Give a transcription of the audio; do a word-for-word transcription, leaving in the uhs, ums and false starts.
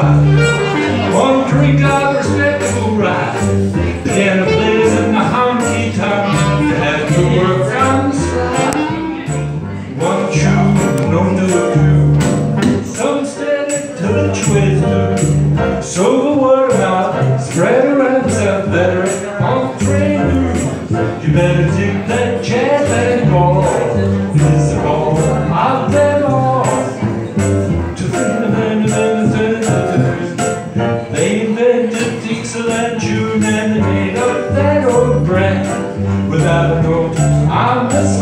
ride. One drink of respectable ride. Piano plays in the honky tonk. Have to work on the slide. One chew, no do. Some steady to the twister. So the word of mouth spread around South better on the train. You better take that jazz and ball. It's the ball of them all. They invented Dixon and June and they made up that old brand without a note on the